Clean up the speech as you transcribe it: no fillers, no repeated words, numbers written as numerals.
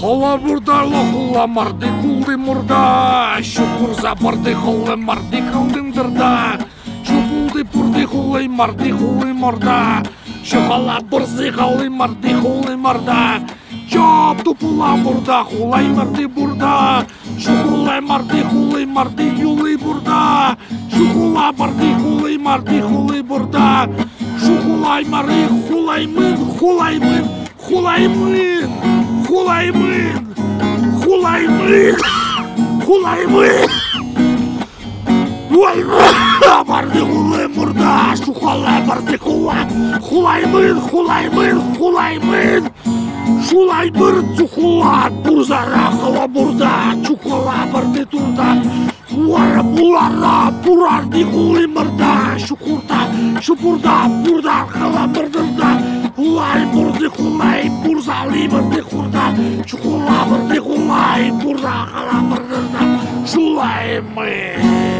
Хола бурда лохула марды кулды мурда, шукурза барды холы марды кылдын дырда. Шупулды пурды хулы марды хулы морда, шухала бурзы холы марды хулы морда. Чоп тупула бурда хулай марды бурда, шухулай марды хулы марды юлы бурда. Шухула марды хулы марды хулы бурда, шухулай мары хулаймын хулаймын хулаймын. Хулаймын! Хулаймын! Хулаймын! Ой, барды хулы мурда, шухалай барды хула. Хулаймын, хулаймын, хулаймын. Шулай бір чухула, бурзара хала бурда, чухала барды турда. Уара булара, бурарды хулы мурда, шухурда, шупурда, бурда хала мурдырда. Хулай бурды хулай, бурзали барды хурда, чухула барды хулай, бурда хала мурдырда. Шулаймын!